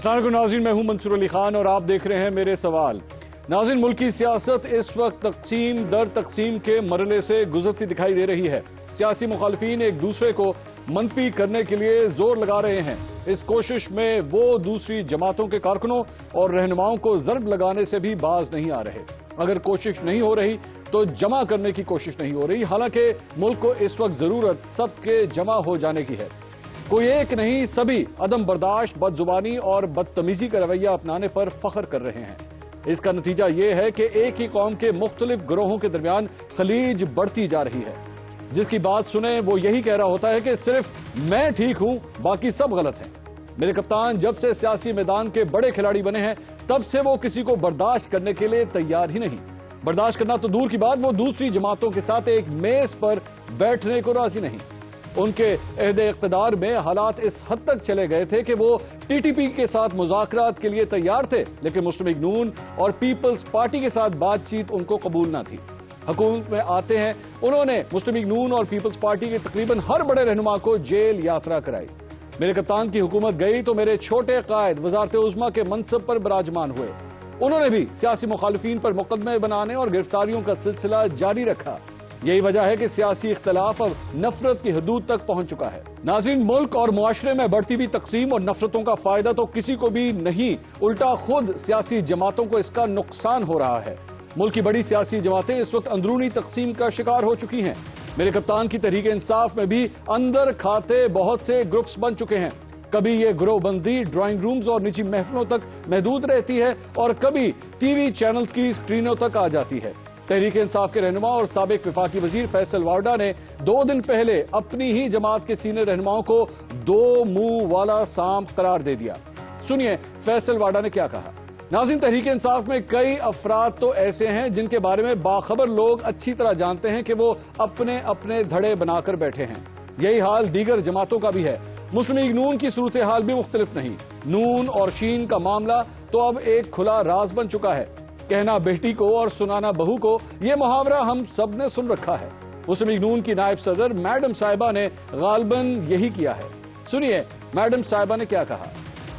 अस्सलाम वालेकुम नाज़रीन, मैं हूं मंसूर अली खान और आप देख रहे हैं मेरे सवाल। नाज़रीन, मुल्क की सियासत इस वक्त तकसीम दर तकसीम के मरहले से गुजरती दिखाई दे रही है। सियासी मुखालिफिन एक दूसरे को मनफी करने के लिए जोर लगा रहे हैं। इस कोशिश में वो दूसरी जमातों के कारकुनों और रहनुमाओं को ज़रब लगाने से भी बाज नहीं आ रहे। अगर कोशिश नहीं हो रही तो जमा करने की कोशिश नहीं हो रही। हालांकि मुल्क को इस वक्त जरूरत सबके जमा हो जाने की है। कोई एक नहीं, सभी अदम बर्दाश्त, बदजुबानी और बदतमीजी का रवैया अपनाने पर फख्र कर रहे हैं। इसका नतीजा ये है कि एक ही कौम के मुख्तलिफ गिरोहों के दरमियान खलीज बढ़ती जा रही है। जिसकी बात सुने वो यही कह रहा होता है कि सिर्फ मैं ठीक हूं, बाकी सब गलत है। मेरे कप्तान जब से सियासी मैदान के बड़े खिलाड़ी बने हैं तब से वो किसी को बर्दाश्त करने के लिए तैयार ही नहीं। बर्दाश्त करना तो दूर की बात, वो दूसरी जमातों के साथ एक मेज पर बैठने को राजी नहीं। उनके अहदे इक़्तिदार में हालात इस हद तक चले गए थे कि वो टीटीपी के साथ मुज़ाकरात के लिए तैयार थे, लेकिन मुस्लिम लीग नून और पीपल्स पार्टी के साथ बातचीत उनको कबूल न थी। हुकूमत में आते हैं उन्होंने मुस्लिम लीग नून और पीपल्स पार्टी के तकरीबन हर बड़े रहनुमा को जेल यात्रा कराई। मेरे कप्तान की हुकूमत गई तो मेरे छोटे कायद वज़ारत उज़्मा के मनसब पर विराजमान हुए। उन्होंने भी सियासी मुखालिफिन पर मुकदमे बनाने और गिरफ्तारियों का सिलसिला जारी रखा। यही वजह है कि सियासी इख्तलाफ अब नफरत की हदूद तक पहुंच चुका है। नाज़रीन, मुल्क और मुआशरे में बढ़ती हुई तकसीम और नफरतों का फायदा तो किसी को भी नहीं, उल्टा खुद सियासी जमातों को इसका नुकसान हो रहा है। मुल्क की बड़ी सियासी जमातें इस वक्त अंदरूनी तकसीम का शिकार हो चुकी हैं। मेरे कप्तान की तहरीक इंसाफ में भी अंदर खाते बहुत से ग्रुप्स बन चुके हैं। कभी ये ग्रोहबंदी ड्राइंग रूम्स और निजी महफिलों तक महदूद रहती है और कभी टीवी चैनल्स की स्क्रीनों तक आ जाती है। तहरीक इंसाफ के रहनुमा और साबिक वफाकी वजीर फैसल वाडा ने 2 दिन पहले अपनी ही जमात के सीनियर रहनुमाओं को 2 मुंह वाला सांप करार दे दिया। सुनिए फैसल वाडा ने क्या कहा। नाज़रीन, तहरीक इंसाफ में कई अफराद तो ऐसे हैं जिनके बारे में बाखबर लोग अच्छी तरह जानते हैं कि वो अपने अपने धड़े बनाकर बैठे हैं। यही हाल दीगर जमातों का भी है। मुस्लिम लीग नून की सूरत हाल भी मुख्तलिफ नहीं। नून और शीन का मामला तो अब एक खुला राज बन चुका है। कहना बेटी को और सुनाना बहू को, ये मुहावरा हम सब ने सुन रखा है। मुस्लिम लीग नून की नायब सदर मैडम साहिबा ने गालबन यही किया है। सुनिए मैडम साहिबा ने क्या कहा।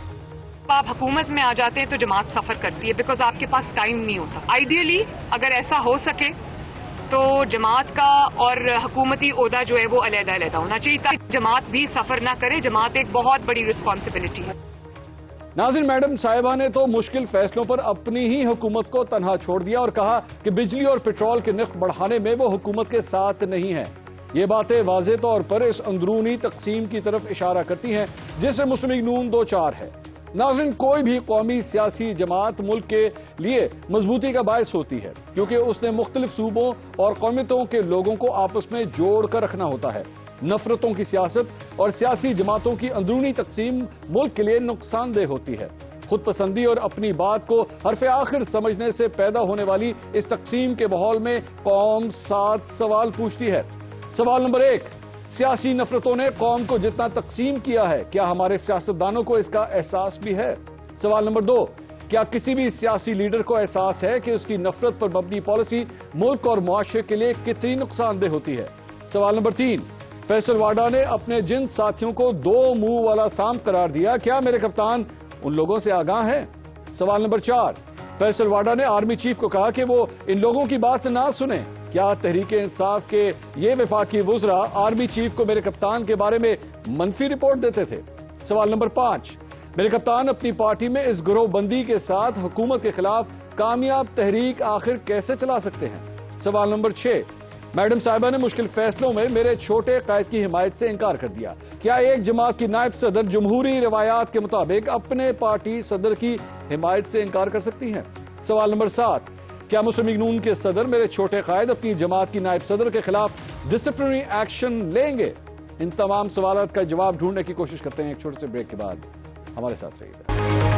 आप हुकूमत में आ जाते हैं तो जमात सफर करती है बिकॉज आपके पास टाइम नहीं होता। आइडियली अगर ऐसा हो सके तो जमात का और हुकूमती ओहदा जो है वो अलग-अलग होना चाहिए ताकि जमात भी सफर ना करे। जमात एक बहुत बड़ी रिस्पॉन्सिबिलिटी है। नाज़रीन, मैडम साहिबा ने तो मुश्किल फैसलों पर अपनी ही हुकूमत को तनहा छोड़ दिया और कहा कि बिजली और पेट्रोल के नर्ख बढ़ाने में वो हुकूमत के साथ नहीं है। ये बातें वाज़े तौर पर इस अंदरूनी तकसीम की तरफ इशारा करती हैं जिससे मुस्लिम लीग नून 2-4 है। नाज़रीन, कोई भी कौमी सियासी जमात मुल्क के लिए मजबूती का बायस होती है क्योंकि उसने मुख्तलिफ सूबों और कौमियतों के लोगों को आपस में जोड़ कर रखना होता है। नफरतों की सियासत और सियासी जमातों की अंदरूनी तकसीम मुल्क के लिए नुकसानदेह होती है। खुद पसंदी और अपनी बात को हरफ आखिर समझने से पैदा होने वाली इस तकसीम के माहौल में कौम 7 सवाल पूछती है। सवाल नंबर 1, सियासी नफरतों ने कौम को जितना तकसीम किया है, क्या हमारे सियासतदानों को इसका एहसास भी है? सवाल नंबर 2, क्या किसी भी सियासी लीडर को एहसास है कि उसकी नफरत पर मबनी पॉलिसी मुल्क और मुआशरे के लिए कितनी नुकसानदेह होती है? सवाल नंबर 3, फैसल वाडा ने अपने जिन साथियों को 2 मुंह वाला सांप करार दिया, क्या मेरे कप्तान उन लोगों से आगाह हैं? सवाल नंबर 4, फैसल वाडा ने आर्मी चीफ को कहा कि वो इन लोगों की बात ना सुने। क्या तहरीक इंसाफ के ये वफाकी वुज़रा आर्मी चीफ को मेरे कप्तान के बारे में मनफी रिपोर्ट देते थे? सवाल नंबर 5, मेरे कप्तान अपनी पार्टी में इस गिरोहबंदी के साथ हुकूमत के खिलाफ कामयाब तहरीक आखिर कैसे चला सकते हैं? सवाल नंबर 6, मैडम साहिबा ने मुश्किल फैसलों में मेरे छोटे कायद की हिमायत से इनकार कर दिया। क्या एक जमात की नायब सदर जमहूरी रवायात के मुताबिक अपने पार्टी सदर की हिमायत से इनकार कर सकती हैं? सवाल नंबर 7, क्या मुस्लिम लीग नून के सदर मेरे छोटे कायद अपनी जमात की नायब सदर के खिलाफ डिसिप्लिनरी एक्शन लेंगे? इन तमाम सवालों का जवाब ढूंढने की कोशिश करते हैं एक छोटे से ब्रेक के बाद। हमारे साथ रहिएगा।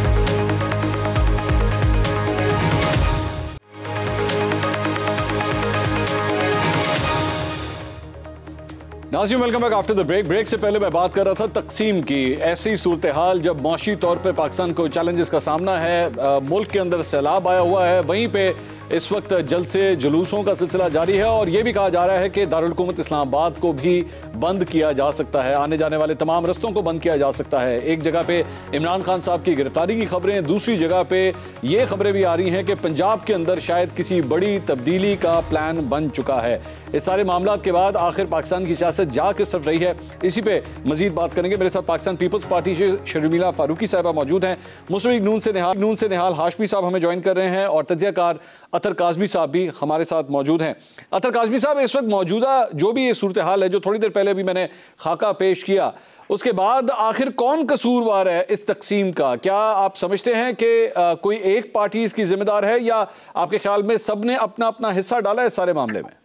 नाज़रीन, welcome back after the break. Break से पहले मैं बात कर रहा था तकसीम की। ऐसी सूरत हाल जब माशी तौर पे पाकिस्तान को चैलेंजेस का सामना है, मुल्क के अंदर सैलाब आया हुआ है, वहीं पे इस वक्त जलसे जुलूसों का सिलसिला जारी है और यह भी कहा जा रहा है कि दारुल हुकूमत इस्लामाबाद को भी बंद किया जा सकता है, आने जाने वाले तमाम रस्तों को बंद किया जा सकता है। एक जगह पे इमरान खान साहब की गिरफ्तारी की खबरें, दूसरी जगह पे ये खबरें भी आ रही हैं कि पंजाब के अंदर शायद किसी बड़ी तब्दीली का प्लान बन चुका है। इस सारे मामलात के बाद आखिर पाकिस्तान की सियासत जा किस तरफ रही है, इसी पे मजीद बात करेंगे। मेरे साथ पाकिस्तान पीपल्स पार्टी से शर्मिला फारूकी साहबा मौजूद हैं, मुस्लिम लीग नून से निहाल हाशमी साहब हमें ज्वाइन कर रहे हैं और तज्जियाकार अतर काज़मी साहब भी हमारे साथ मौजूद हैं। अतर काज़मी साहब, इस वक्त मौजूदा जो भी ये सूरत हाल है, जो थोड़ी देर पहले भी मैंने खाका पेश किया, उसके बाद आखिर कौन कसूरवार है इस तकसीम का? क्या आप समझते हैं कि कोई एक पार्टी इसकी जिम्मेदार है या आपके ख्याल में सबने अपना अपना हिस्सा डाला है इस सारे मामले में?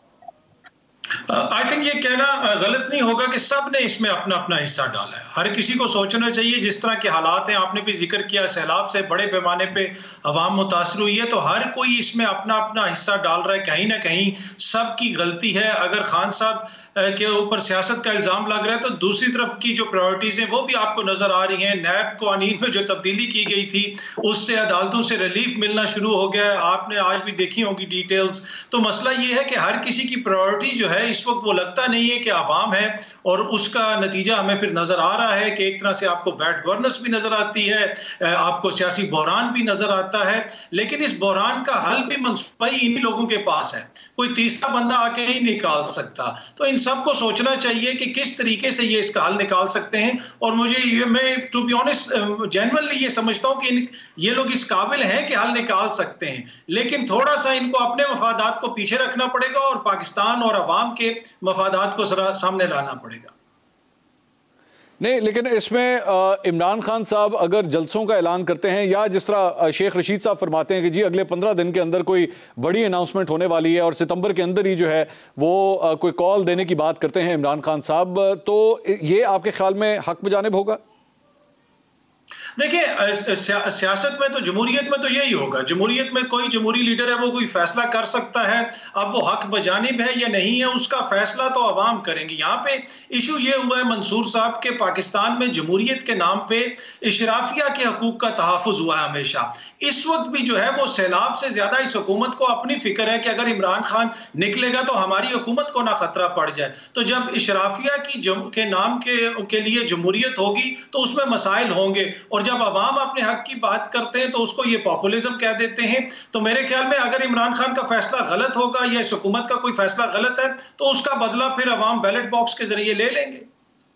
आई थिंक ये कहना गलत नहीं होगा कि सब ने इसमें अपना अपना हिस्सा डाला है। हर किसी को सोचना चाहिए, जिस तरह के हालात हैं, आपने भी जिक्र किया सैलाब से बड़े पैमाने पे अवाम मुतासर हुई है, तो हर कोई इसमें अपना अपना हिस्सा डाल रहा है। कहीं ना कहीं सबकी गलती है। अगर खान साहब के ऊपर सियासत का इल्जाम लग रहा है तो दूसरी तरफ की जो प्रायोरिटीज हैं वो भी आपको नजर आ रही हैं। नैब कानून में जो तब्दीली की गई थी उससे अदालतों से रिलीफ मिलना शुरू हो गया है, आपने आज भी देखी होगी डिटेल्स। तो मसला ये है कि हर किसी की प्रायोरिटी जो है इस वक्त वो लगता नहीं है कि आवाम है, और उसका नतीजा हमें फिर नजर आ रहा है कि एक तरह से आपको बैड गवर्नेंस भी नजर आती है, आपको सियासी बहरान भी नजर आता है। लेकिन इस बहरान का हल भी मनसूबा ही इन्हीं लोगों के पास है, कोई तीसरा बंदा आके नहीं निकाल सकता। तो इन सबको सोचना चाहिए कि किस तरीके से ये इसका हल निकाल सकते हैं। और मैं टू बी ऑनेस्ट जेन्युइनली ये समझता हूं कि ये लोग इस काबिल हैं कि हल निकाल सकते हैं, लेकिन थोड़ा सा इनको अपने मफादात को पीछे रखना पड़ेगा और पाकिस्तान और अवाम के मफादात को सामने लाना पड़ेगा। नहीं, लेकिन इसमें इमरान खान साहब अगर जलसों का ऐलान करते हैं या जिस तरह शेख रशीद साहब फरमाते हैं कि जी अगले 15 दिन के अंदर कोई बड़ी अनाउंसमेंट होने वाली है और सितंबर के अंदर ही जो है वो कोई कॉल देने की बात करते हैं इमरान खान साहब, तो ये आपके ख्याल में हक बजानिब होगा? देखिए, सियासत में तो जमहूरियत में तो यही होगा। जमहूरियत में कोई जमहूरी लीडर है वो कोई फैसला कर सकता है। अब वो हक बजानिब है या नहीं है उसका फैसला तो अवाम करेंगे। यहाँ पे इशू ये हुआ है मंसूर साहब के, पाकिस्तान में जमहूरियत के नाम पे इशराफिया के हकूक का तहफ़्फ़ुज़ हुआ है हमेशा। इस वक्त भी जो है वो सैलाब से ज्यादा इस हुकूमत को अपनी फिक्र है कि अगर इमरान खान निकलेगा तो हमारी हुकूमत को ना खतरा पड़ जाए। तो जब इशराफिया के नाम के लिए जमहूरियत होगी तो उसमें मसाइल होंगे, और जब अवाम अपने हक की बात करते हैं तो उसको ये पॉपुलिज्म कह देते हैं। तो मेरे ख्याल में अगर इमरान खान का फैसला गलत होगा या इस हुकूमत का कोई फैसला गलत है तो उसका बदला फिर अवाम बैलेट बॉक्स के जरिए ले लेंगे।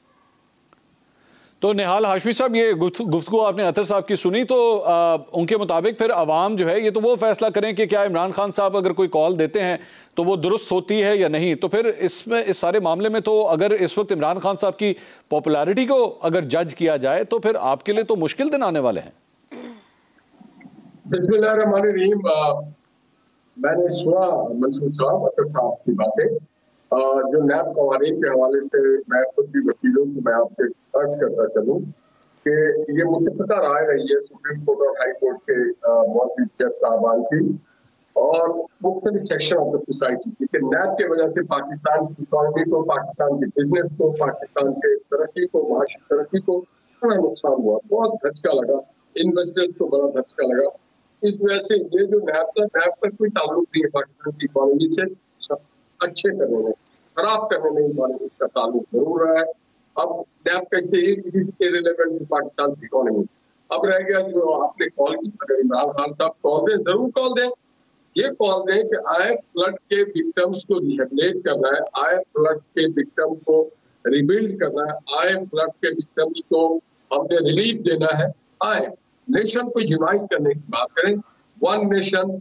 तो निहाल हाशमी साहब, ये गुफ्तगू आपने अतर साहब की सुनी, तो उनके मुताबिक फिर अवाम जो है ये तो वो फैसला करें कि क्या इमरान खान साहब अगर कोई कॉल देते हैं तो वो दुरुस्त होती है या नहीं। तो फिर इसमें इस सारे मामले में तो अगर इस वक्त इमरान खान साहब की पॉपुलैरिटी को अगर जज किया जाए तो फिर आपके लिए तो मुश्किल दिन आने वाले हैं। बिस्मिल्लाहिर्रहमानिर्रहीम। मैंने सुना मंसूर साहब, अतर साहब की बातें, जो नैब कवानीन के हवाले से मैं खुद भी वकीलों को मैं आपसे अर्ज करता चलूँ कि ये मुतफ़िक़ा राय रही है सुप्रीम कोर्ट और हाई कोर्ट के मोअज़्ज़िज़ जज साहबान की और मुख्तलिफ सेक्शन ऑफ द सोसाइटी की, कि नैब की वजह से पाकिस्तान की इकॉनमी को, पाकिस्तान के बिजनेस को, पाकिस्तान के तरक्की को, माशी तरक्की को बड़ा नुकसान हुआ, बहुत धचका लगा, इन्वेस्टर्स को बड़ा धचका लगा। इस वजह से ये जो नैब का कोई ताल्लुक नहीं है पाकिस्तान की इकॉनमी से, अच्छे करने में, खराब करने में इकॉनमी इसका ताल्लुक जरूर रहा है। अब नैब कैसे इररिलेवेंट पाकिस्तान की इकॉनमी। अब रह गया जो आपने कॉल की, अगर इमरान खान साहब कॉल दें, जरूर कॉल दें, ये कॉल दें कि आए फ्लड के विक्टिम्स को रिहेबिलिटेट करना है, आए फ्लड के विक्टिम को रिबिल्ड करना है, आए फ्लड के विक्टिम्स को हमने रिलीफ देना है, आए नेशन को यूनाइट करने की बात करें, वन नेशन।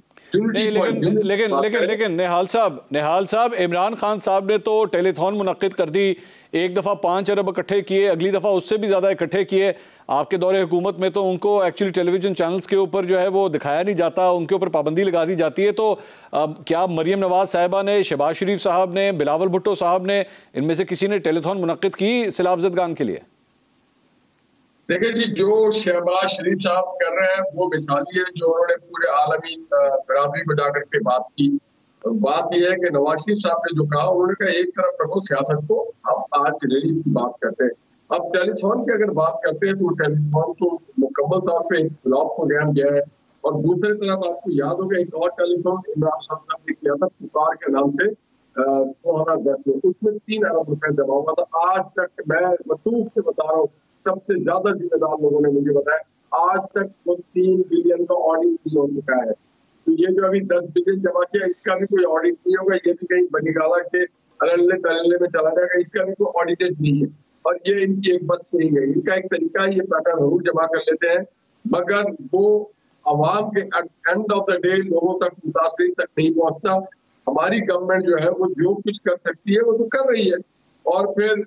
लेकिन निहाल साहब, इमरान खान साहब ने तो टेलीथॉन मुनक्किद कर दी, एक दफा 5 अरब इकट्ठे किए, अगली दफा उससे भी ज्यादा इकट्ठे किए। आपके दौरे हुकूमत में तो उनको एक्चुअली टेलीविजन चैनल्स के ऊपर जो है वो दिखाया नहीं जाता, उनके ऊपर पाबंदी लगा दी जाती है। तो क्या मरियम नवाज साहिबा ने, शहबाज शरीफ साहब ने, बिलावल भुट्टो साहब ने, इनमें से किसी ने टेलीथॉन मुनक्किद की सैलाब ज़दगान के लिए? देखिए जी, जो शहबाज शरीफ साहब कर रहे हैं वो मिसाली है, जो उन्होंने पूरे आलमी बराबरी बजा करके बात की। बात यह है कि नवाज शरीफ साहब ने जो कहा, उन्होंने कहा एक तरफ रखो सियासत को, हम आज रिलीफ की बात करते हैं। अब टेलीथॉन की अगर बात करते हैं तो टेलीथॉन तो मुकम्मल तौर पे ब्लॉक को ध्यान गया है और दूसरी तरफ आपको याद होगा एक और टेलीफोन इमरान खान साहब ने किया था पुकार के नाम से 2010 में, उसमें 3 अरब रुपए जमा हुआ था। आज तक मैं मसूद से बता रहा हूँ, सबसे ज्यादा जिम्मेदार लोगों ने मुझे बताया आज तक वो 3 बिलियन का ऑडिट नहीं हो चुका है। तो ये जो अभी 10 बिलियन जमा किया इसका भी कोई ऑडिट नहीं होगा, ये भी कहीं बनीगाला के अल्ले तल्ले में चला जाएगा, इसका भी कोई ऑडिटेड नहीं है। और ये इनकी एक बात सही है, इनका एक तरीका है, ये पैसा जरूर जमा कर लेते हैं मगर वो अवाम के एंड ऑफ द डे लोगों तक मुतासिर तक नहीं पहुंचता। हमारी गवर्नमेंट जो है वो जो कुछ कर सकती है वो तो कर रही है, और फिर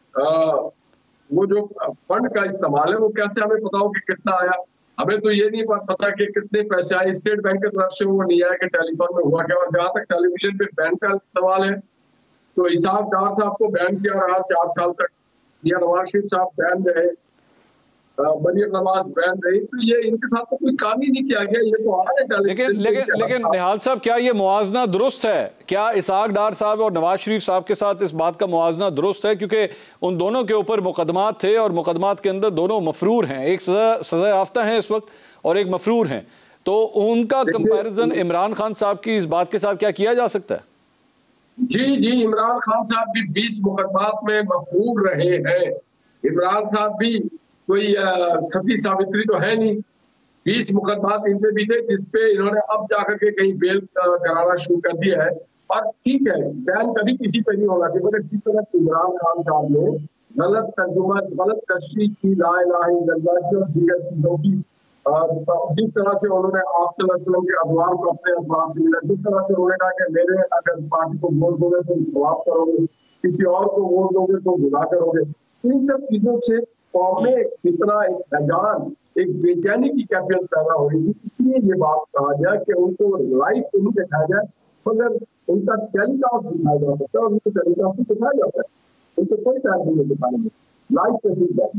वो जो फंड का इस्तेमाल है वो कैसे हमें पता हो कि कितना आया। हमें तो ये नहीं पता कि कितने पैसे आए, स्टेट बैंक की तरफ से वो नहीं आया कि टेलीफोन में हुआ क्या। और जहां तक टेलीविजन पे बैन का सवाल है तो इसाक डार साहब को बैन किया रहा 4 साल तक, या नवाज शरीफ साहब बैन रहे, मरियम नवाज बैन रही, तो ये इनके साथ तो कोई काम ही नहीं किया गया। ये तो आ रहे लेकिन निहाल साहब, क्या ये मुआवजना दुरुस्त है? क्या इसाक डार साहब और नवाज शरीफ साहब के साथ इस बात का मुआवजना दुरुस्त है? क्योंकि उन दोनों के ऊपर मुकदमात थे और मुकदमात के अंदर दोनों मफरूर हैं, एक सजा याफ्ता है इस वक्त और एक मफरूर हैं, तो उनका कंपैरिजन इमरान खान साहब की इस बात के साथ क्या किया जा सकता है? जी, इमरान खान साहब भी 20 मुकदमात में मफरूर रहे हैं। इमरान साहब भी कोई सती सावित्री तो है नहीं, 20 मुकदमात इनपे भी थे जिसपे इन्होंने अब जाकर के कहीं बेल कराना शुरू कर दिया है। और ठीक है, बैन कभी किसी पे नहीं होना चाहिए, मगर जिस तरह से इमरान खान साहब ने गलत तर्जुमा, गलत तशरीह की ला इलाहा इल्लल्लाह की और दीगर चीजों की, जिस तरह से उन्होंने आप सल्लल्लाहु अलैहि वसल्लम के अदवार को अपने अदवार से मिला, जिस तरह से उन्होंने कहा कि मेरे अगर पार्टी को वोट दोगे तो जवाब करोगे, किसी और को वोट दोगे तो गुनाह करोगे, इन सब चीजों से कौम में कितना एक हजान, एक बेचैनी की कैफियत पैदा हो रही थी। इसलिए ये बात कहा गया कि उनको लाइव तो नहीं दिखाया जाए मगर उनका टेलीकास्ट दिखाया जा सकता है, और उनको टेलीकास्ट दिखाया जाता है, उनको कोई टाइम नहीं दिखाने में लाइव कैसे।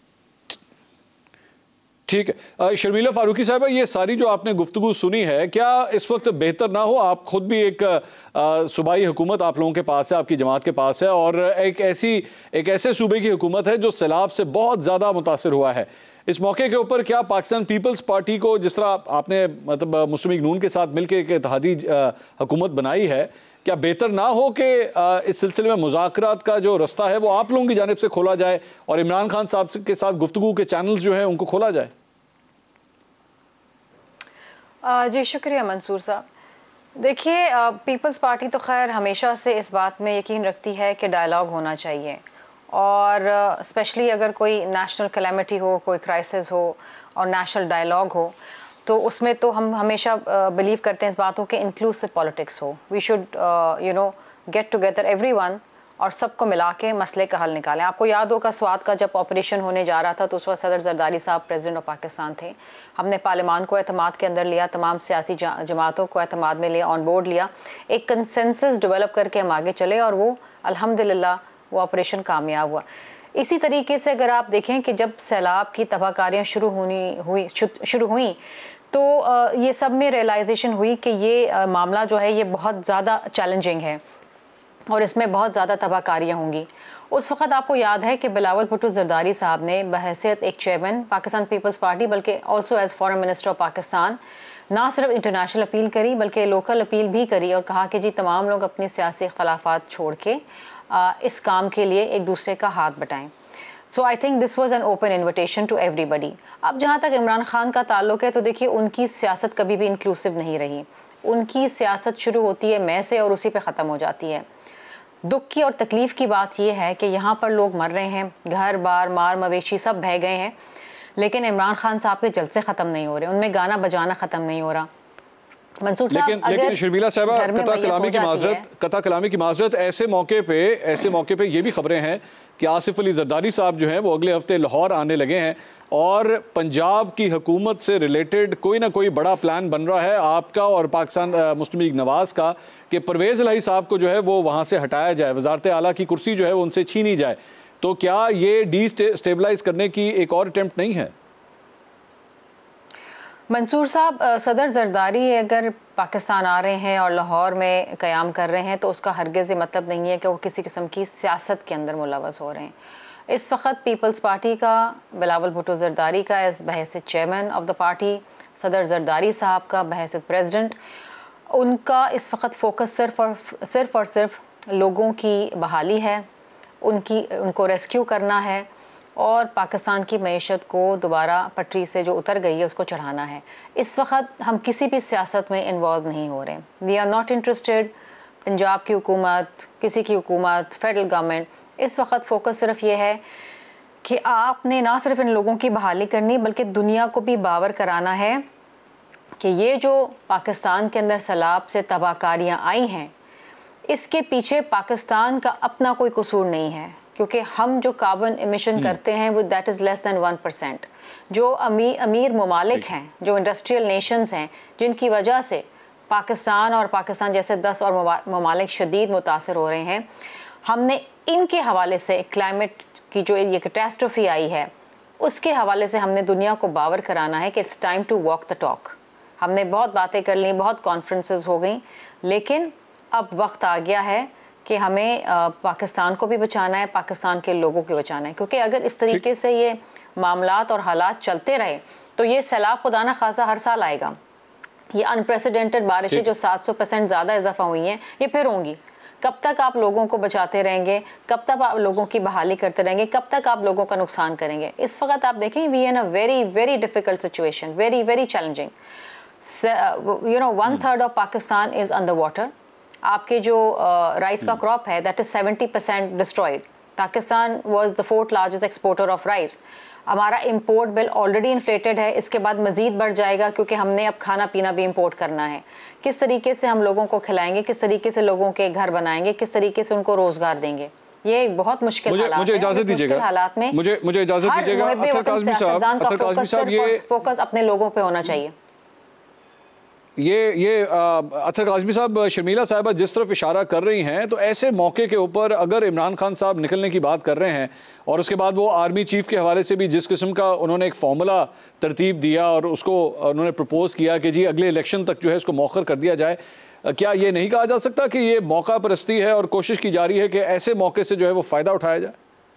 ठीक है, शर्मिला फारूकी साहब, ये सारी जो आपने गुफ्तगू सुनी है, क्या इस वक्त बेहतर ना हो, आप खुद भी एक सूबाई हुकूमत आप लोगों के पास है, आपकी जमात के पास है, और एक ऐसे सूबे की हुकूमत है जो सैलाब से बहुत ज़्यादा मुतासर हुआ है, इस मौके के ऊपर क्या पाकिस्तान पीपल्स पार्टी को, जिस तरह आपने मतलब मुस्लिम लीग नून के साथ मिलकर एक इत्तेहादी हुकूमत बनाई है, क्या बेहतर ना हो कि इस सिलसिले में मुज़ाकरात का जो रास्ता है वो आप लोगों की जानिब से खोला जाए और इमरान खान साहब के साथ गुफ्तगू के चैनल्स जो है उनको खोला जाए? जी शुक्रिया मंसूर साहब। देखिए, पीपल्स पार्टी तो खैर हमेशा से इस बात में यकीन रखती है कि डायलॉग होना चाहिए, और स्पेशली अगर कोई नेशनल कैलेमिटी हो, कोई क्राइसिस हो और नेशनल डायलॉग हो, तो उसमें तो हम हमेशा बिलीव करते हैं इस बातों के इंक्लूसिव पॉलिटिक्स हो। We should get together everyone और सबको मिला के मसले का हल निकालें। आपको याद होगा स्वात का जब ऑपरेशन होने जा रहा था तो उस वक्त सदर जरदारी साहब प्रेसिडेंट ऑफ पाकिस्तान थे। हमने पार्लियामान को एतमाद के अंदर लिया, तमाम सियासी जमातों को एतमाद में लिया, ऑन बोर्ड लिया, एक कंसेंसस डेवलप करके हम आगे चले और वो अल्हम्दुलिल्लाह वो ऑपरेशन कामयाब हुआ। इसी तरीके से अगर आप देखें कि जब सैलाब की तबाहकारियाँ शुरू हुई तो ये सब में रियलाइजेशन हुई कि ये मामला जो है ये बहुत ज़्यादा चैलेंजिंग है और इसमें बहुत ज़्यादा तबाहकारियाँ होंगी। उस वक़्त आपको याद है कि बिलावल भुट्टो जरदारी साहब ने बहैसियत एक चेयरमैन पाकिस्तान पीपल्स पार्टी, बल्कि also as foreign minister of Pakistan, ना सिर्फ इंटरनेशनल अपील करी बल्कि लोकल अपील भी करी और कहा कि जी तमाम लोग अपने सियासी इख्तलाफात छोड़ के इस काम के लिए एक दूसरे का हाथ बटाएं। So I think this was an open invitation to everybody. अब जहाँ तक इमरान खान का ताल्लुक है तो देखिए उनकी सियासत कभी भी इंक्लूसिव नहीं रही। उनकी सियासत शुरू होती है मैं से और उसी पे ख़त्म हो जाती है। दुख की और तकलीफ़ की बात यह है कि यहाँ पर लोग मर रहे हैं, घर बार मार मवेशी सब बह गए हैं, लेकिन इमरान खान साहब के जलसे ख़त्म नहीं हो रहे, उनमें गाना बजाना ख़त्म नहीं हो रहा। मंसूर साहब, लेकिन शर्मिला साहबा, कता कलामी की माजरत, ऐसे मौके पे ये भी खबरें हैं कि आसिफ अली जरदारी साहब जो हैं वो अगले हफ्ते लाहौर आने लगे हैं और पंजाब की हुकूमत से रिलेटेड कोई ना कोई बड़ा प्लान बन रहा है आपका और पाकिस्तान मुस्लिम लीग नवाज़ का कि परवेज़ इलाही साहब को जो है वो वहाँ से हटाया जाए, वज़ारत आला की कुर्सी जो है वो उनसे छीनी जाए। तो क्या ये डिस्टेबलाइज करने की एक और अटेम्प्ट नहीं है? मंसूर साहब, सदर जरदारी अगर पाकिस्तान आ रहे हैं और लाहौर में क़याम कर रहे हैं तो उसका हरगिज़ मतलब नहीं है कि वो किसी किस्म की सियासत के अंदर मुलव्वस हो रहे हैं। इस वक्त पीपल्स पार्टी का बिलावल भुट्टो जरदारी का इस बहस चेयरमैन ऑफ द पार्टी सदर जरदारी साहब का बहैसियत प्रेसिडेंट, उनका इस वक्त फोकस सिर्फ और सिर्फ लोगों की बहाली है, उनको रेस्क्यू करना है और पाकिस्तान की मईशत को दोबारा पटरी से जो उतर गई है उसको चढ़ाना है। इस वक्त हम किसी भी सियासत में इन्वॉल्व नहीं हो रहे। We are not interested Punjab की हुकूमत, किसी की हुकूमत, फेडरल गवर्नमेंट। इस वक्त फोकस सिर्फ ये है कि आपने ना सिर्फ इन लोगों की बहाली करनी बल्कि दुनिया को भी बावर कराना है कि ये जो पाकिस्तान के अंदर सैलाब से तबाहकारियाँ आई हैं, इसके पीछे पाकिस्तान का अपना कोई कसूर नहीं है, क्योंकि हम जो कार्बन एमिशन करते हैं वो दैट इज़ लेस दैन 1%। जो अमीर ममालिक हैं, जो इंडस्ट्रियल नेशंस हैं, जिनकी वजह से पाकिस्तान और पाकिस्तान जैसे 10 और ममालिक शदीद मुतासर हो रहे हैं, हमने इनके हवाले से क्लाइमेट की जो ये कैटास्ट्रोफी आई है उसके हवाले से हमने दुनिया को बावर कराना है कि it's time to walk the talk. हमने बहुत बातें कर ली, बहुत कॉन्फ्रेंसेस हो गई, लेकिन अब वक्त आ गया है कि हमें पाकिस्तान को भी बचाना है, पाकिस्तान के लोगों को बचाना है। क्योंकि अगर इस तरीके से ये मामलात और हालात चलते रहे तो ये सैलाब खुदा न खासा हर साल आएगा। ये अनप्रेसिडेंटेड बारिशें जो 700% ज़्यादा इजाफा हुई हैं ये फिर होंगी। कब तक आप लोगों को बचाते रहेंगे, कब तक आप लोगों की बहाली करते रहेंगे, कब तक आप लोगों का नुकसान करेंगे? इस वक्त आप देखें we in a very very difficult situation, very very challenging. 1/3 of Pakistan is under water. आपके जो राइस का क्रॉप है that is 70% destroyed. Pakistan was the 4th largest exporter of rice. हमारा इंपोर्ट बिल ऑलरेडी इन्फ्लेटेड है, इसके बाद मज़ीद बढ़ जाएगा क्योंकि हमने अब खाना पीना भी इंपोर्ट करना है। किस तरीके से हम लोगों को खिलाएंगे, किस तरीके से लोगों के घर बनाएंगे, किस तरीके से उनको रोजगार देंगे? ये एक बहुत मुश्किल मुझे इजाजत दीजिएगा, हालात में मुझे इजाजत दीजिएगा अतर काज़मी साहब, ये फोकस अपने लोगों पे होना चाहिए। ये अतर काज़मी साहब, शर्मिला साहिबा जिस तरफ इशारा कर रही हैं, तो ऐसे मौके के ऊपर अगर इमरान खान साहब निकलने की बात कर रहे हैं और उसके बाद वो आर्मी चीफ के हवाले से भी जिस किस्म का उन्होंने एक फार्मूला तरतीब दिया और उसको उन्होंने प्रपोज किया कि जी अगले इलेक्शन तक जो है इसको मौखर कर दिया जाए, क्या ये नहीं कहा जा सकता कि ये मौका परस्ती है और कोशिश की जा रही है कि ऐसे मौके से जो है वो फ़ायदा उठाया जाए?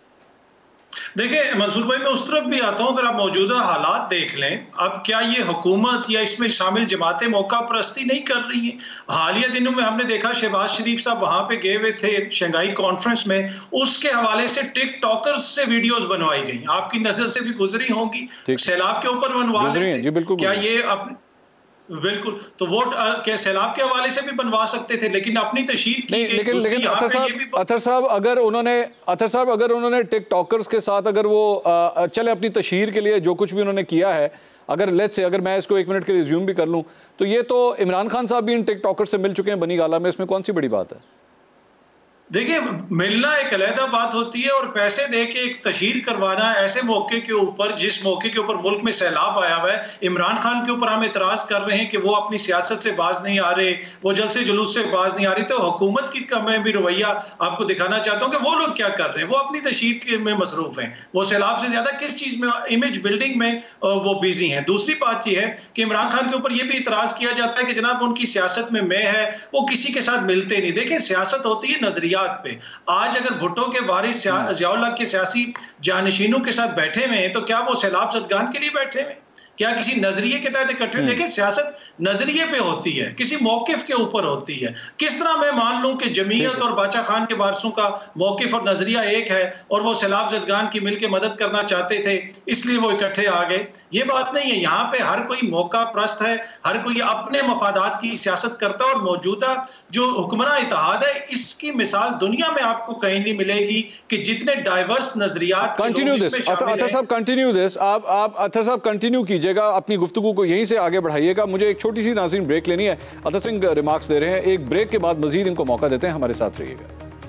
देखिए मंसूर भाई, मैं उस तरफ भी आता हूं। अगर आप मौजूदा हालात देख लें, अब क्या ये हुकूमत या इसमें शामिल जमातें मौका परस्ती नहीं कर रही हैं? हालिया दिनों में हमने देखा शहबाज शरीफ साहब वहां पे गए हुए थे शंघाई कॉन्फ्रेंस में, उसके हवाले से टिकटॉकर्स से वीडियोस बनवाई गई, आपकी नजर से भी गुजरी होंगी, सैलाब के ऊपर बनवा देते। क्या ये बिल्कुल, तो वोट के सैलाब के हवाले से भी बनवा सकते थे, लेकिन अपनी तशहीर की। लेकिन अतर साहब अगर उन्होंने टिकटॉकर्स के साथ अगर वो चले अपनी तशहीर के लिए जो कुछ भी उन्होंने किया है, अगर लेट्स से अगर मैं इसको 1 मिनट के लिए रिज्यूम भी कर लूं, तो ये तो इमरान खान साहब भी इन टिकटॉकर्स से मिल चुके हैं बनी गाला में, इसमें कौन सी बड़ी बात है? देखिए, मिलना एक अलहदा बात होती है और पैसे दे के एक तशहीर करवाना ऐसे मौके के ऊपर, जिस मौके के ऊपर मुल्क में सैलाब आया हुआ है। इमरान खान के ऊपर हम एतराज कर रहे हैं कि वो अपनी सियासत से बाज नहीं आ रहे, वो जलसे जुलूस से बाज नहीं आ रही, तो हुकूमत की का मैं भी रवैया आपको दिखाना चाहता हूं कि वो लोग क्या कर रहे हैं। वो अपनी तशहीर में मसरूफ हैं, वो सैलाब से ज्यादा किस चीज में, इमेज बिल्डिंग में वो बिजी हैं। दूसरी बात यह है कि इमरान खान के ऊपर यह भी इतराज किया जाता है कि जनाब उनकी सियासत में मैं है, वो किसी के साथ मिलते नहीं। देखिए, सियासत होती है नजरियात पे। आज अगर भुट्टो के वारिस ज़ियाउल हक के सियासी जानशीनों के साथ बैठे हुए हैं, तो क्या वो सैलाब ज़दगान के लिए बैठे हुए हैं? क्या किसी नजरिए के तहत इकट्ठे? देखिए, सियासत नजरिए पे होती है, किसी मौकिफ के ऊपर होती है। किस तरह मैं मान लूं कि जमीयत और बाचा खान के वारसों का मौकिफ और नजरिया एक है और वो सैलाब ज़दगान की मिलकर मदद करना चाहते थे, इसलिए वो इकट्ठे आ गए? ये बात नहीं है। यहाँ पे हर कोई मौका प्रस्त है, हर कोई अपने मफादात की सियासत करता है। और मौजूदा जो हुक्मरान इत्तेहाद है, इसकी मिसाल दुनिया में आपको कहीं नहीं मिलेगी कि जितने डाइवर्स नजरियात। कंटिन्यू दिस अतर साहब, कंटिन्यू दिस। आप अतर साहब कंटिन्यू कीजिएगा, अपनी गुफ्तगू को यहीं से आगे बढ़ाइएगा। मुझे एक छोटी सी नाज़रीन ब्रेक लेनी है। अतर सिंह रिमार्क्स दे रहे हैं, एक ब्रेक के बाद मजीद इनको मौका देते हैं, हमारे साथ रहिएगा।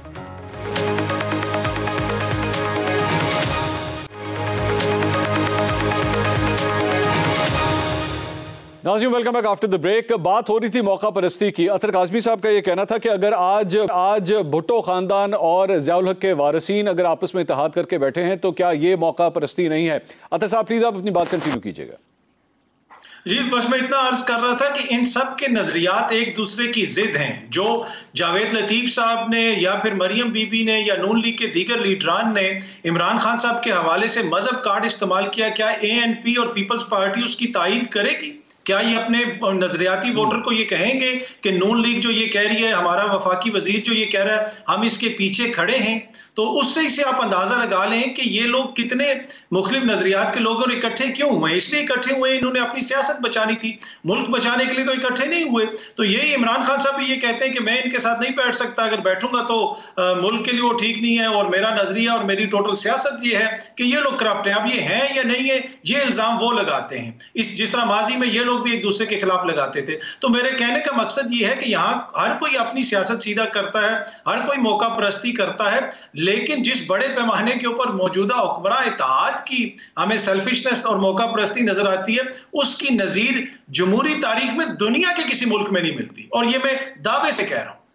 नाज़रीन, welcome back after the break. बात हो रही थी मौका परस्ती की। अतर काज़मी साहब का ये कहना था कि अगर आज भुट्टो खानदान और ज़ियाउल हक के वारिसीन अगर आपस में इत्तेहाद करके बैठे हैं तो क्या ये मौका परस्ती नहीं है? अतर साहब प्लीज आप अपनी बात कंटिन्यू कीजिएगा। जी, बस मैं इतना अर्ज कर रहा था कि इन सब के नजरियात एक दूसरे की जिद हैं। जो जावेद लतीफ साहब ने या फिर मरियम बीबी ने या नून लीग के दीगर लीडरान ने इमरान खान साहब के हवाले से मजहब कार्ड इस्तेमाल किया, क्या ANP और पीपल्स पार्टी उसकी तायद करेगी? क्या ये अपने नजरियाती वोटर को ये कहेंगे कि नून लीग जो ये कह रही है, हमारा वफाकी वजीर जो ये कह रहा है, हम इसके पीछे खड़े हैं? तो उससे इसे आप अंदाजा लगा लें कि ये लोग कितने मुख्तलिफ नजरियात के लोग और इकट्ठे क्यों हुए। इसलिए इकट्ठे हुए, इन्होंने अपनी सियासत बचानी थी, मुल्क बचाने के लिए तो इकट्ठे नहीं हुए। तो यही इमरान खान साहब भी ये कहते हैं कि मैं इनके साथ नहीं बैठ सकता, अगर बैठूंगा तो मुल्क के लिए वो ठीक नहीं है, और मेरा नजरिया और मेरी टोटल सियासत ये है कि ये लोग करप्ट हैं। अब ये हैं या नहीं है, ये इल्जाम वो लगाते हैं, जिस तरह माजी में ये लोग भी एक दूसरे के खिलाफ लगाते थे। तो मेरे कहने का मकसद ये है कि यहाँ हर कोई अपनी सियासत सीधा करता है, हर कोई मौका परस्ती करता है, लेकिन जिस बड़े पैमाने के ऊपर मौजूदा हुक्मरां इत्तेहाद की हमें सेल्फिशनेस और मौका परस्ती नजर आती है, उसकी नजीर जमहूरी तारीख में दुनिया के किसी मुल्क में नहीं मिलती, और ये मैं दावे से कह रहा हूं।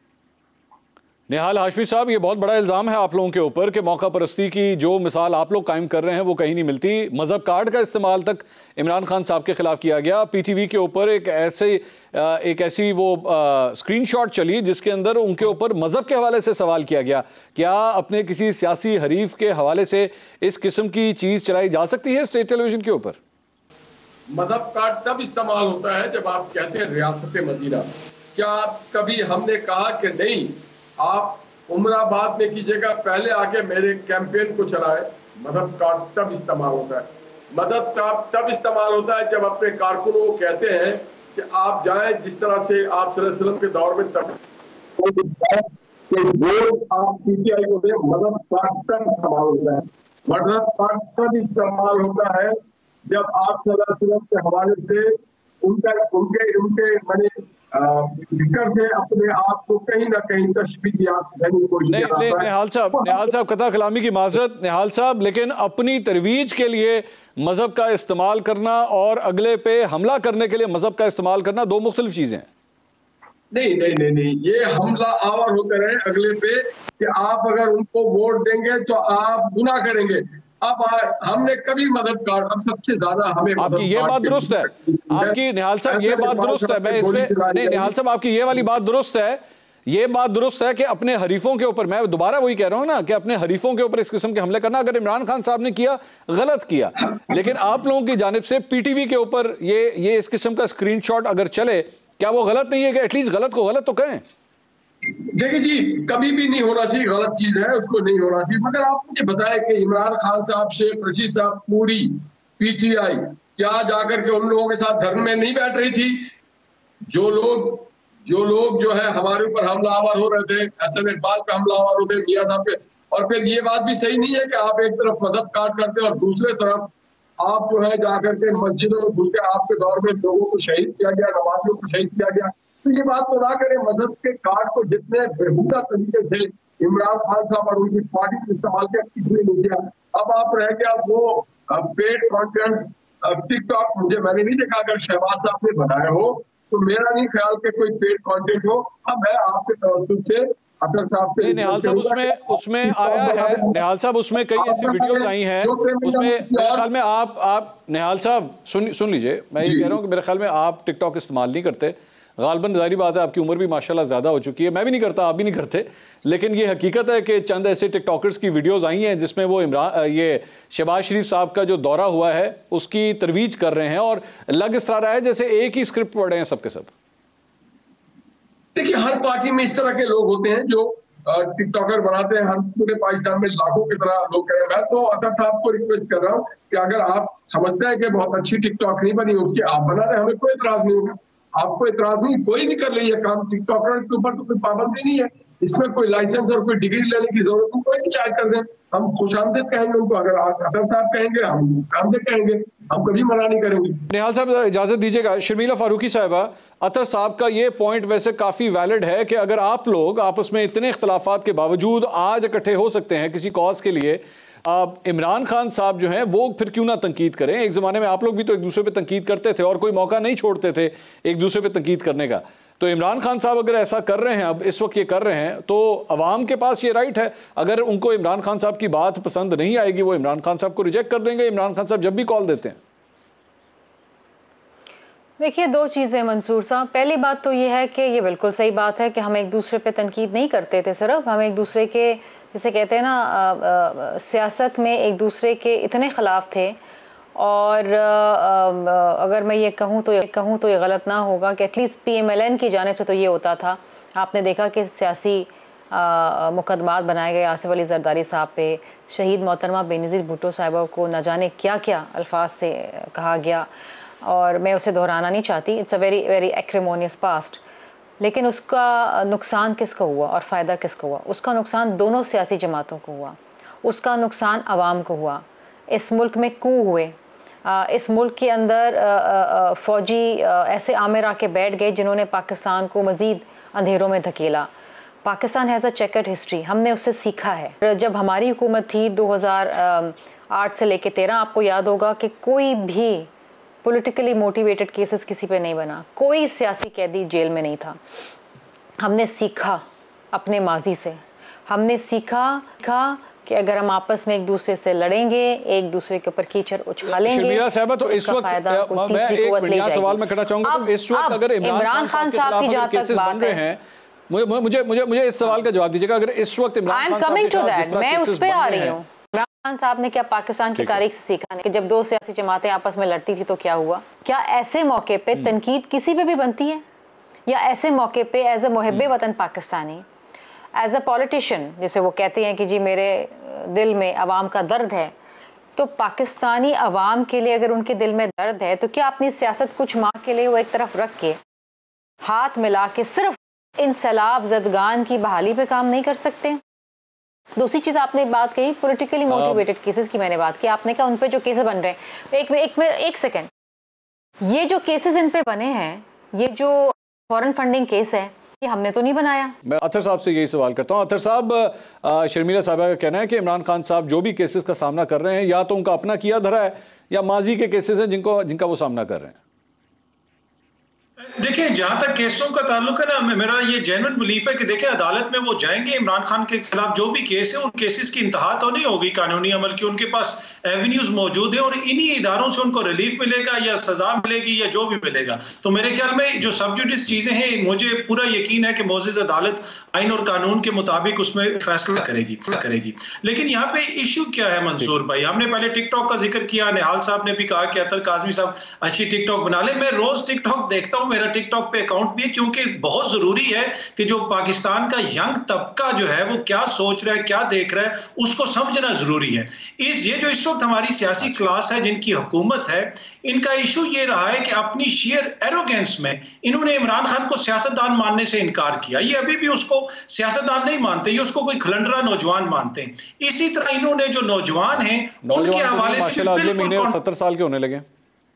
निहाल हाशमी साहब, ये बहुत बड़ा इल्ज़ाम है आप लोगों के ऊपर कि मौका परस्ती की जो मिसाल आप लोग कायम कर रहे हैं वो कहीं नहीं मिलती। मजहब कार्ड का इस्तेमाल तक इमरान खान साहब के खिलाफ किया गया। पीटीवी के ऊपर एक ऐसी वो स्क्रीनशॉट चली जिसके अंदर उनके ऊपर मजहब के हवाले से सवाल किया गया। क्या अपने किसी सियासी हरीफ के हवाले से इस किस्म की चीज़ चलाई जा सकती है स्टेट टेलीविजन के ऊपर? मजहब कार्ड तब इस्तेमाल होता है जब आप कहते हैं रियासत मदीना। क्या कभी हमने कहा कि नहीं आप उमराबाद में कीजिएगा, पहले आके मेरे कैंपेन को चलाए? मजहब कार्ड तब इस्तेमाल होता है, मजहब कार्ड तब इस्तेमाल होता है जब अपने कारकुनों को कहते हैं कि आप जाएं, जिस तरह से आप सल्लल्लाहु अलैहि वसल्लम के दौर में तब आप पीटीआई को दें। मजहब कार्ड तब इस्तेमाल होता है, मजहब कार्ड तब इस्तेमाल होता है जब आप सल्लल्लाहु अलैहि वसल्लम के हवाले से उनके मैंने जिक्र से अपने आप को कहीं ना कहीं तशबीहियात देने की कोशिश कर रहा है। निहाल साहब कथा कलामी की माजरत निहाल साहब, लेकिन अपनी तरवीज के लिए मजहब का इस्तेमाल करना और अगले पे हमला करने के लिए मजहब का इस्तेमाल करना दो मुख्तलिफ चीजें हैं। नहीं, ये हमला आवर होते रहे अगले पे कि आप अगर उनको वोट देंगे तो आप गुनाह करेंगे। अब हमने कभी मदद कार्ड, अब सबसे ज्यादा हमें आपकी ये बात दुरुस्त है, आपकी निहाल साहब ये बात दुरुस्त है, मैं इसमें नहीं निहाल साहब आपकी ये वाली बात दुरुस्त है, ये बात दुरुस्त है कि अपने हरीफों के ऊपर, मैं दोबारा वही कह रहा हूं ना कि अपने हरीफों के ऊपर इस किस्म के हमले करना, अगर इमरान खान साहब ने किया गलत किया, लेकिन आप लोगों की जानिब से पीटीवी के ऊपर ये इस किस्म का स्क्रीनशॉट अगर चले, क्या वो गलत नहीं है कि एटलीस्ट गलत को गलत तो कहें? देखिए जी, कभी भी नहीं होना चाहिए, गलत चीज है, उसको नहीं होना चाहिए। मगर आप मुझे बताएं कि इमरान खान साहब, शेख रशीद साहब, पूरी पीटीआई क्या जाकर के उन लोगों के साथ धर्म में नहीं बैठ रही थी? जो लोग जो है हमारे ऊपर हमलावर हो रहे थे, ऐसे इकबाल पे हमलावर होते मियां साहब पे, और फिर ये बात भी सही नहीं है कि आप एक तरफ मजहब काट करते हैं और दूसरे तरफ आप जो है जाकर के मस्जिदों में घुस के आपके दौर में लोगों को शहीद किया गया, नमाजियों को शहीद किया गया। तो ये बात तो ना करें। मजहब के कार्ड को जितने बेहुदा तरीके से इमरान खान साहब और उनकी पार्टी ने इस्तेमाल किया, किसने नहीं किया। अब आप रह गया वो पेड कंटेंट टिकटॉक, मैंने नहीं देखा, अगर शहबाज साहब ने बनाया हो तो मेरा नहीं ख्याल कि कोई पेड कंटेंट हो। अब है आपके तवज्जुह से अतर साहब से निहाल साहब उसमें आया है, निहाल साहब उसमें कई ऐसी वीडियोस आई हैं, उसमें मेरे ख्याल में आप निहाल साहब सुन लीजिए, मैं ये कह रहा हूँ कि मेरे ख्याल में आप टिकटॉक इस्तेमाल नहीं करते, गालबन जाहिर बात है आपकी उम्र भी माशाल्लाह ज़्यादा हो चुकी है, मैं भी नहीं करता, आप भी नहीं करते, लेकिन ये हकीकत है कि चंद ऐसे टिकटॉकर्स की वीडियोस आई हैं जिसमें वो ये शहबाज शरीफ साहब का जो दौरा हुआ है उसकी तरवीज कर रहे हैं और लग इस तरह है जैसे एक ही स्क्रिप्ट पढ़ रहे हैं सबके सब। देखिए, हर पार्टी में इस तरह के लोग होते हैं जो टिकटॉकर बनाते हैं, हर पूरे पाकिस्तान में लाखों की तरह लोग करें। मैं तो अतर साहब को रिक्वेस्ट कर रहा हूँ कि अगर आप समझते हैं कि बहुत अच्छी टिकटॉक नहीं बनी उसकी आप बना रहे, हमें कोई इतराज नहीं होगा, आपको इतराज नहीं, कोई भी कर रही है काम। टिकटॉकर के ऊपर तो कोई पाबंदी नहीं है, इसमें कोई लाइसेंस और कोई डिग्री लेने की जरूरत नहीं, कोई भी चार्ज कर दें, हम खुशामदीद कहेंगे उनको। अगर आप अतर साहब कहेंगे हम खुशामदीद कहेंगे, हम कभी मना नहीं करेंगे। निहाल साहब इजाजत दीजिएगा, शर्मिला फारूकी साहिबा, अतर साहब का ये पॉइंट वैसे काफी वैलिड है कि अगर आप लोग आपस में इतने इख्तलाफात के बावजूद आज इकट्ठे हो सकते हैं किसी कॉज के लिए, इमरान खान साहब जो हैं वो फिर क्यों ना तनकीद करें। एक ज़माने में आप लोग भी तो एक दूसरे पे तनकीद करते थे और कोई मौका नहीं छोड़ते थे एक दूसरे पे तनकीद करने का, तो इमरान खान साहब अगर ऐसा कर रहे हैं, अब इस वक्त ये कर रहे हैं, तो अवाम के पास ये राइट है, अगर उनको इमरान खान साहब की बात पसंद नहीं आएगी वो इमरान खान साहब को रिजेक्ट कर देंगे, इमरान खान साहब जब भी कॉल देते हैं। देखिए, दो चीज़ें मंसूर साहब, पहली बात तो ये है कि ये बिल्कुल सही बात है कि हम एक दूसरे पे तनकीद नहीं करते थे, सिर्फ हम एक दूसरे के जैसे कहते हैं ना सियासत में एक दूसरे के इतने ख़िलाफ़ थे और अगर मैं ये कहूँ तो ये गलत ना होगा कि एटलीस्ट PMLN की जानिब से तो ये होता था। आपने देखा कि सियासी मुकदमात बनाए गए आसिफ अली जरदारी साहब पे, शहीद मोहतरमा बेनज़ीर भुट्टो साहिबा को न जाने क्या क्या अल्फाज से कहा गया, और मैं उसे दोहराना नहीं चाहती, it's a very very acrimonious past. लेकिन उसका नुकसान किसको हुआ और फ़ायदा किसको हुआ? उसका नुकसान दोनों सियासी जमातों को हुआ, उसका नुकसान आवाम को हुआ। इस मुल्क में कू हुए, इस मुल्क के अंदर फ़ौजी ऐसे आमिर आके बैठ गए जिन्होंने पाकिस्तान को मज़ीद अंधेरों में धकेला। Pakistan has a chequered history, हमने उससे सीखा है। जब हमारी हुकूमत थी 2008 से लेकर 13, आपको याद होगा कि कोई भी पॉलिटिकली मोटिवेटेड केसेस किसी पे नहीं बना, कोई सियासी कैदी जेल में नहीं था। हमने सीखा अपने माजी से, हमने सीखा कि अगर हम आपस में एक दूसरे से लड़ेंगे, एक दूसरे के ऊपर कीचड़ उछालेंगे, शर्मिला साहिबा, तो इस वक्त मैं एक सवाल मैं करना चाहूंगा, तो इस वक्त अगर इमरान खान साहब की जहां तक बात है, मुझे इस सवाल का जवाब दीजिएगा। अगर इस वक्त इमरान खान साहब, मैं उस पे आ रही हूँ, इमरान खान साहब ने क्या पाकिस्तान की तारीख से सीखा नहीं कि जब दो सियासी जमातें आपस में लड़ती थी तो क्या हुआ? क्या ऐसे मौके पे तनकीद किसी पे भी बनती है? या ऐसे मौके पे एज ए मुहिब्बे वतन पाकिस्तानी, एज ए पॉलिटिशियन, जैसे वो कहते हैं कि जी मेरे दिल में अवाम का दर्द है, तो पाकिस्तानी अवाम के लिए अगर उनके दिल में दर्द है तो क्या अपनी सियासत कुछ माह के लिए वो एक तरफ रख के हाथ मिला के सिर्फ इन सैलाब जदगान की बहाली पे काम नहीं कर सकते? दूसरी चीज आपने बात कही पॉलिटिकली मोटिवेटेड केसेस की, मैंने बात की, आपने कहा उन पे जो केसेस बन रहे हैं, एक सेकेंड, ये जो केसेस इन पे बने हैं, ये जो फॉरेन फंडिंग केस है, ये हमने तो नहीं बनाया। मैं अतर साहब से यही सवाल करता हूँ। अतर साहब, शर्मिला साहिबा का कहना है कि इमरान खान साहब जो भी केसेस का सामना कर रहे हैं, या तो उनका अपना किया धरा है या माजी के केसेस हैं जिनका वो सामना कर रहे हैं। देखिए, जहां तक केसों का ताल्लुक है ना, मेरा ये जेन्युइन बिलीफ है कि देखिए अदालत में वो जाएंगे, इमरान खान के खिलाफ जो भी केस है उन केसेस की इंतहा तो नहीं होगी कानूनी अमल की, उनके पास एवेन्यूज मौजूद है और इन्हीं इदारों से उनको रिलीफ मिलेगा या सजा मिलेगी या जो भी मिलेगा। तो मेरे ख्याल में जो सब जुडिस चीजें हैं, मुझे पूरा यकीन है कि मोअज़्ज़ज़ अदालत आइन और कानून के मुताबिक उसमें फैसला करेगी। लेकिन यहाँ पे इशू क्या है मंसूर भाई? हमने पहले टिकटॉक का जिक्र किया, निहाल साहब ने भी कहा कि अतर काज़मी साहब अच्छी टिकटॉक बना ले। मैं रोज टिकटॉक देखता हूँ, मेरा टिकटॉक पे अकाउंट भी है, क्योंकि बहुत जरूरी है कि जो पाकिस्तान का यंग तबका जो है वो क्या सोच रहा है, क्या देख रहा है, उसको समझना जरूरी है। ये जो इस वक्त हमारी सियासी क्लास है जिनकी हुकूमत है, इनका इशू ये रहा है कि अपनी शेयर एरोगेंस में इन्होंने इमरान खान को सियासतदान मानने से इनकार किया। ये अभी भी उसको सियासतदान नहीं मानते, ये उसको कोई खलंडरा नौजवान मानते हैं। इसी तरह इन्होंने जो नौजवान हैं उनके हवाले से 70 साल के होने लगे।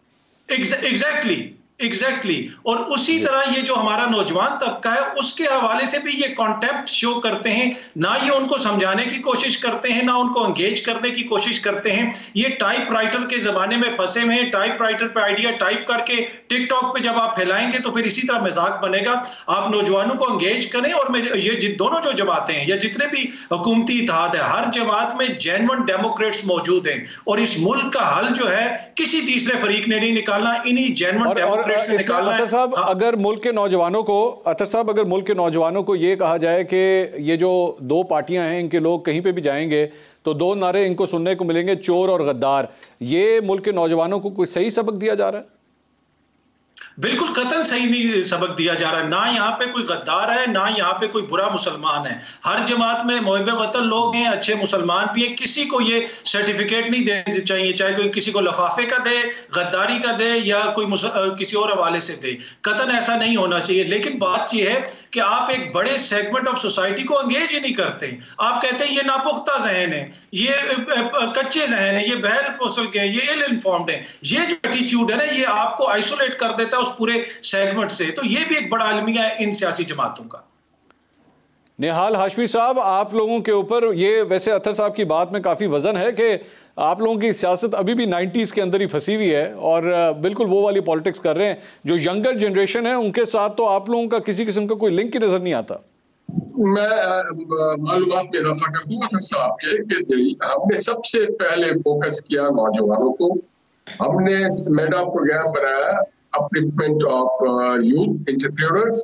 एग्जैक्टली। और उसी तरह ये जो हमारा नौजवान तबका है उसके हवाले से भी ये कॉन्टेम्प्ट शो करते हैं, ना ये उनको समझाने की कोशिश करते हैं, ना उनको एंगेज करने की कोशिश करते हैं। ये टाइप राइटर के जमाने में फंसे हुए हैं, टाइप राइटर पे आइडिया टाइप करके टिकटॉक पे जब आप फैलाएंगे तो फिर इसी तरह मजाक बनेगा। आप नौजवानों को एंगेज करें, और ये दोनों जो जमातें हैं या जितने भी हुकूमती इत्तेहाद है, हर जमात में जेन्युइन डेमोक्रेट्स मौजूद हैं, और इस मुल्क का हल जो है किसी तीसरे फरीक ने नहीं निकालना, इन्हीं जेन्युइन अतर साहब, अगर मुल्क के नौजवानों को ये कहा जाए कि ये जो दो पार्टियां हैं इनके लोग कहीं पे भी जाएंगे तो दो नारे इनको सुनने को मिलेंगे, चोर और गद्दार, ये मुल्क के नौजवानों को कोई सही सबक दिया जा रहा है? बिल्कुल कतन सही नहीं सबक दिया जा रहा है। ना यहाँ पे कोई गद्दार है, ना यहाँ पे कोई बुरा मुसलमान है। हर जमात में मुहिब्बे वतन लोग हैं, अच्छे मुसलमान भी हैं। किसी को ये सर्टिफिकेट नहीं देना चाहिए, चाहे कोई किसी को लफाफे का दे, गद्दारी का दे, या कोई किसी और हवाले से दे। कतन ऐसा नहीं होना चाहिए। लेकिन बात ये है कि आप एक बड़े सेगमेंट ऑफ सोसाइटी को एंगेज ही नहीं करते। आप कहते हैं ये नापुख्ता जहन है, ये कच्चे जहन है, ये बहल पोसल के, ये इल इन्फॉर्म्ड है। ये जो एटीट्यूड है ना, ये आपको आइसोलेट कर देता है उस पूरे सेगमेंट से। तो ये भी एक बड़ा अलमिया है इन सियासी जमातों का। निहाल हाशमी साहब, आप लोगों के ऊपर ये, वैसे अतर साहब की बात में काफी वजन है कि आप लोगों की सियासत अभी भी 90s के अंदर ही फंसी हुई है और बिल्कुल वो वाली पॉलिटिक्स कर रहे हैं। जो यंगर जनरेशन है उनके साथ तो आप लोगों का किसी किस्म का कोई लिंक ही नजर नहीं आता। मैं मालूमात में इजाफा कर दूंगा साहब के, हमने सबसे पहले फोकस किया नौजवानों को। हमने मेगा प्रोग्राम बनाया अपलिफ्टमेंट ऑफ यूथ एंटरप्रेन्योर्स,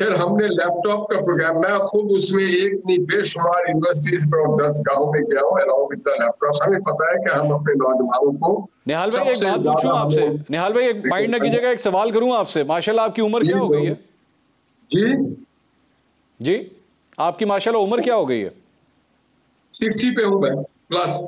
फिर हमने लैपटॉप का प्रोग्राम, मैं खुद उसमें एक नहीं बेशुमार यूनिवर्सिटीज पर और 10 गाँव में गया हूँ अलाउंग विद द लैपटॉप। हमें पता है कि हम अपने नौजवानों को। निहाल भाई एक बात पूछूं आपसे, निहाल भाई एक माइंड न कीजिएगा, एक सवाल करूं आपसे, माशाल्लाह आपकी उम्र क्या हो गई है? जी आपकी माशाल्लाह उम्र क्या हो गई है? 60 पे हूं मैं प्लस।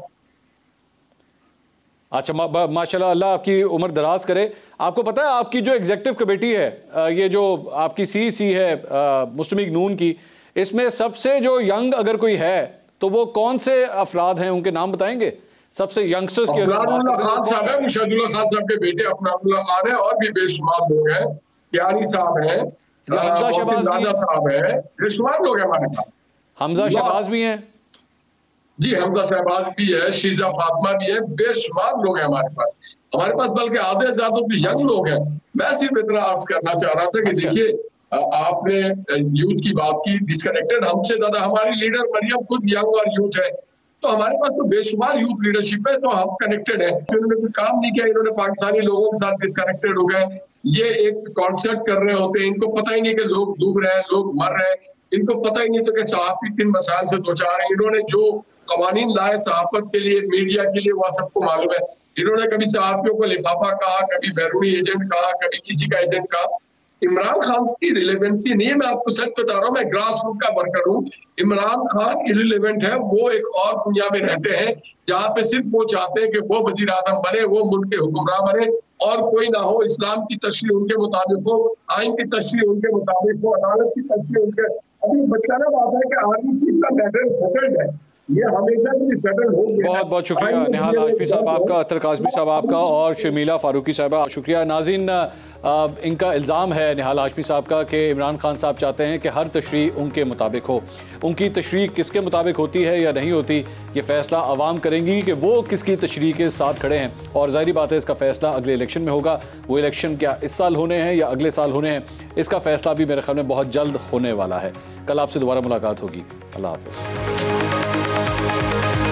अच्छा माशाल्लाह, अल्लाह आपकी उम्र दराज करे। आपको पता है आपकी जो एग्जीक्यूटिव कमेटी है, ये जो आपकी सीईसी है मुस्लिम लीग नून की, इसमें सबसे जो यंग अगर कोई है तो वो कौन से अफराद हैं, उनके नाम बताएंगे? सबसे यंगस्टर्स की अफरादुल्लाह खान साहब है, मुशद्दुल्लाह खान साहब के बेटे अफरादुल्लाह खान है, और भी बेशुमार लोग हैं, क्यारी साहब है, हमजा शहबाज साहब है, बेशुमार लोग हैं हमारे पास। हमजा शहबाज भी हैं जी, हमजा शहबाज भी है, शीजा फातिमा भी है, बेशुमार लोग हैं हमारे पास। बल्कि आधे से ज्यादा भी यंग लोग हैं। मैं सिर्फ इतना अर्ज करना चाह रहा था कि देखिए, आपने यूथ की बात की, डिस्कनेक्टेड हमसे ज्यादा हमारी लीडर मरियम खुद यंग और यूथ है, तो हमारे पास तो बेशुमार यूथ लीडरशिप है, तो हम कनेक्टेड है। इन्होंने कोई काम नहीं किया, इन्होंने पाकिस्तानी लोगों के साथ डिस्कनेक्टेड हो गए। ये एक कॉन्सेप्ट कर रहे होते हैं, इनको पता ही नहीं कि लोग डूब रहे हैं, लोग मर रहे हैं, इनको पता ही नहीं तो कि सहाफी किन मसाइल से दो चार हैं। इन्होंने जो कवानीन लाए सहाफत के लिए, मीडिया के लिए, वह सबको मालूम है। इन्होंने कभी सहाफियों को लिफाफा कहा, कभी बैरूनी एजेंट कहा, कभी किसी का एजेंट कहा। इमरान खान की रिलेवेंसी नहीं है, मैं आपको सच बता रहा हूँ, मैं ग्रास रूट का वर्कर हूँ। इमरान खान इररिलेवेंट है, वो एक और दुनिया में रहते हैं जहाँ पे सिर्फ वो चाहते हैं कि वो वजीर आजम बने, वो मुल्क के हुक्मरान बने और कोई ना हो। इस्लाम की तशरीह उनके मुताबिक हो, आइन की तशरीह उनके मुताबिक हो, अदालत की तशरीह उनके। अभी बचकाना बात है कि आर्मी चीफ का मैटर सेटल्ड है, ये हमेशा भी सेटल हो गया। बहुत बहुत शुक्रिया निहाल हाशमी साहब आपका, अतर काज़मी साहब आपका और शर्मिला फारूकी साहबा शुक्रिया। नाज़रीन, इनका इल्ज़ाम है निहाल हाशमी साहब का कि इमरान खान साहब चाहते हैं कि हर तशरीह उनके मुताबिक हो। उनकी तशरीह किसके मुताबिक होती है या नहीं होती, ये फैसला आवाम करेंगी कि वो किसकी तशरीह के साथ खड़े हैं, और ज़ाहिरी बात है इसका फैसला अगले इलेक्शन में होगा। वो इलेक्शन क्या इस साल होने हैं या अगले साल होने हैं, इसका फैसला भी मेरे ख्याल में बहुत जल्द होने वाला है। कल आपसे दोबारा मुलाकात होगी। अल्लाह हाफ़िज़।